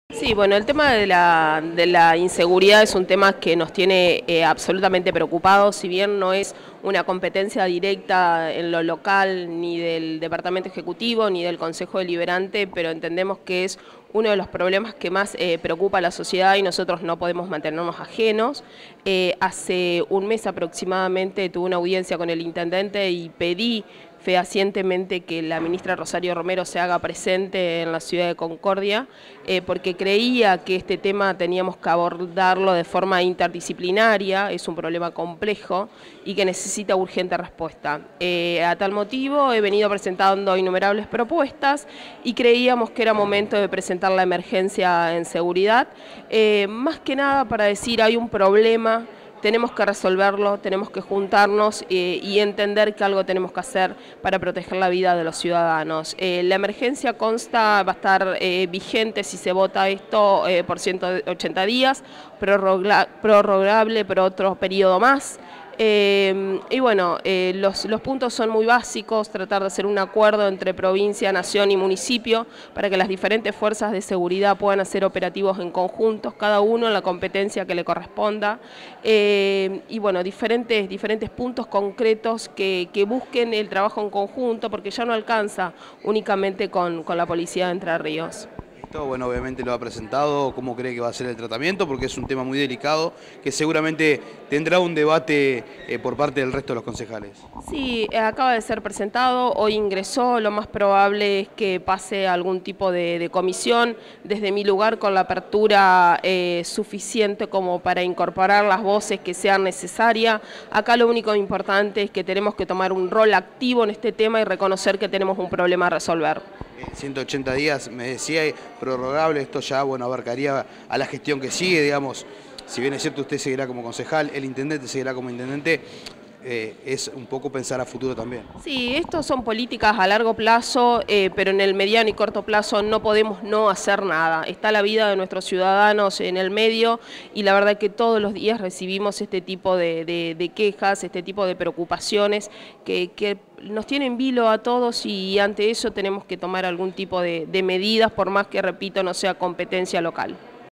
Sí, bueno, el tema de la inseguridad es un tema que nos tiene absolutamente preocupados, si bien no es una competencia directa en lo local ni del Departamento Ejecutivo ni del Consejo Deliberante, pero entendemos que es uno de los problemas que más preocupa a la sociedad y nosotros no podemos mantenernos ajenos. Hace un mes aproximadamente tuve una audiencia con el intendente y pedí fehacientemente que la ministra Rosario Romero se haga presente en la ciudad de Concordia, porque creía que este tema teníamos que abordarlo de forma interdisciplinaria, es un problema complejo y que necesita urgente respuesta. A tal motivo he venido presentando innumerables propuestas y creíamos que era momento de presentar la emergencia en seguridad, más que nada para decir hay un problema, tenemos que resolverlo, tenemos que juntarnos y entender que algo tenemos que hacer para proteger la vida de los ciudadanos. La emergencia va a estar vigente si se vota esto por 180 días, prorrogable por otro periodo más. Y bueno, los puntos son muy básicos, tratar de hacer un acuerdo entre provincia, nación y municipio para que las diferentes fuerzas de seguridad puedan hacer operativos en conjuntos, cada uno en la competencia que le corresponda, y bueno, diferentes puntos concretos que busquen el trabajo en conjunto, porque ya no alcanza únicamente con la policía de Entre Ríos. Bueno, obviamente lo ha presentado, cómo cree que va a ser el tratamiento, porque es un tema muy delicado que seguramente tendrá un debate por parte del resto de los concejales. Sí, acaba de ser presentado, hoy ingresó, lo más probable es que pase algún tipo de comisión, desde mi lugar con la apertura suficiente como para incorporar las voces que sean necesarias. Acá lo único importante es que tenemos que tomar un rol activo en este tema y reconocer que tenemos un problema a resolver. 180 días, me decía, prorrogable, esto ya bueno, abarcaría a la gestión que sigue, digamos, si bien es cierto usted seguirá como concejal, el intendente seguirá como intendente, es un poco pensar a futuro también. Sí, estos son políticas a largo plazo, pero en el mediano y corto plazo no podemos no hacer nada. Está la vida de nuestros ciudadanos en el medio y la verdad que todos los días recibimos este tipo de quejas, este tipo de preocupaciones que nos tienen vilo a todos y ante eso tenemos que tomar algún tipo de medidas, por más que, repito, no sea competencia local.